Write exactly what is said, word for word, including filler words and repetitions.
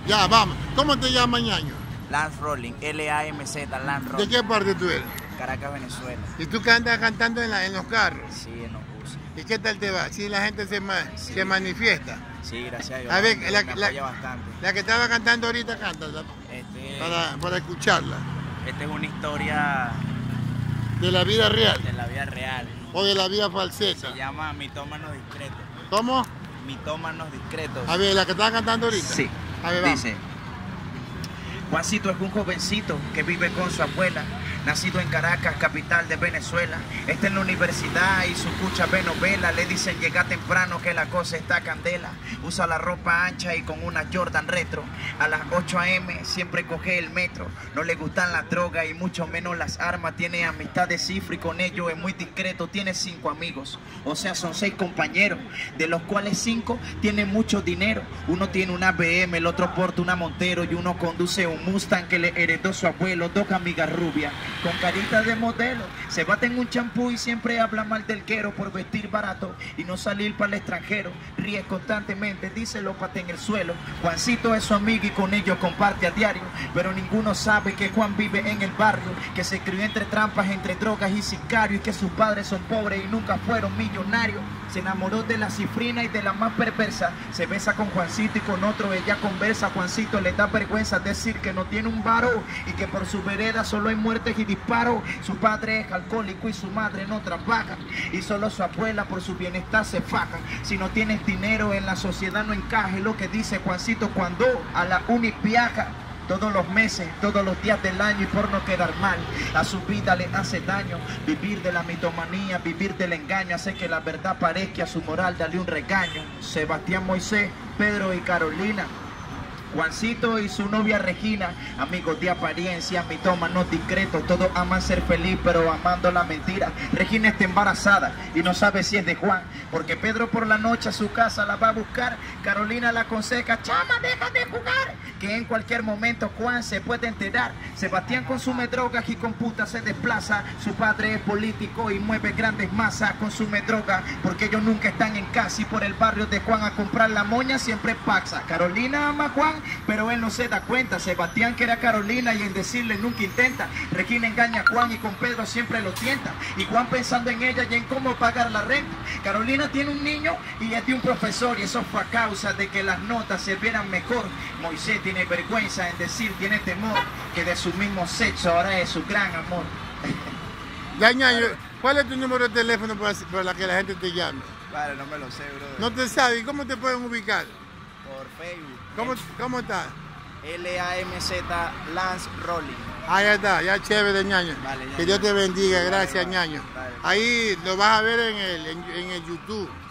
Ya, vamos. ¿Cómo te llamas, ñaño? Lance Rolling, L A M Z, Lance Rolling. ¿De qué parte tú eres? Caracas, Venezuela. ¿Y tú que andas cantando en, la, en los carros? Sí, en los buses. ¿Y qué tal te va? ¿Sí la gente se, ma sí. se manifiesta? Sí, gracias a Dios. A ver, me, la, me la, apoya bastante. La que estaba cantando ahorita, canta. Este, para, para escucharla. Esta es una historia... ¿De la vida real? De la vida real. ¿O de la vida falseta? Se llama Mitómanos Discretos. ¿Cómo? Mitómanos Discretos. A ver, la que estaba cantando ahorita. Sí. A ver, vamos. Dice: Juancito es un jovencito que vive con su abuela, nacido en Caracas, capital de Venezuela. Está en la universidad y su cucha ve novela. Le dicen llega temprano que la cosa está candela. Usa la ropa ancha y con una Jordan retro. A las ocho a eme siempre coge el metro. No le gustan las drogas y mucho menos las armas. Tiene amistad de cifra y con ellos es muy discreto. Tiene cinco amigos, o sea son seis compañeros, de los cuales cinco tienen mucho dinero. Uno tiene una be eme, el otro porta una Montero y uno conduce un Mustang que le heredó su abuelo. Dos amigas rubias con carita de modelo se baten un champú y siempre habla mal del quero por vestir barato y no salir para el extranjero. Ríe constantemente, dice lo pate en el suelo. Juancito es su amigo y con ellos comparte a diario, pero ninguno sabe que Juan vive en el barrio, que se crió entre trampas, entre drogas y sicarios, y que sus padres son pobres y nunca fueron millonarios. Se enamoró de la cifrina y de la más perversa. Se besa con Juancito y con otro ella conversa. Juancito le da vergüenza decir que no tiene un varo y que por su vereda solo hay muertes y disparos. Su padre es alcohólico y su madre no trabaja y solo su abuela por su bienestar se faja. Si no tienes dinero en la sociedad no encaje, lo que dice Juancito cuando a la uni viaja. Todos los meses, todos los días del año, y por no quedar mal, a su vida le hace daño. Vivir de la mitomanía, vivir del engaño, hace que la verdad parezca a su moral, dale un regaño. Sebastián, Moisés, Pedro y Carolina, Juancito y su novia Regina, amigos de apariencia, mitómanos discretos, todos aman ser feliz pero amando la mentira. Regina está embarazada y no sabe si es de Juan, porque Pedro por la noche a su casa la va a buscar. Carolina la aconseja: chama, deja de jugar, que en cualquier momento Juan se puede enterar. Sebastián consume drogas y con puta se desplaza. Su padre es político y mueve grandes masas. Consume droga porque ellos nunca están en casa y por el barrio de Juan a comprar la moña siempre pasa. Carolina ama a Juan, pero él no se da cuenta. Sebastián quiere a Carolina y en decirle nunca intenta. Regina engaña a Juan y con Pedro siempre lo tienta. Y Juan pensando en ella y en cómo pagar la renta. Carolina tiene un niño y es de un profesor, y eso fue a causa de que las notas se vieran mejor. Moisés tiene vergüenza en decir, tiene temor, que de su mismo sexo ahora es su gran amor. Ya, ñaño, ¿cuál es tu número de teléfono para, para que la gente te llame? Vale, no me lo sé, bro. ¿No te sabes? ¿Cómo te pueden ubicar? Por Facebook. ¿Cómo, cómo está? L A M Z, Lance Rolling. Ahí está, ya chévere, ñaño. Vale, que Dios te bendiga, gracias, ñaño. Ahí lo vas a ver en el, en, en el YouTube.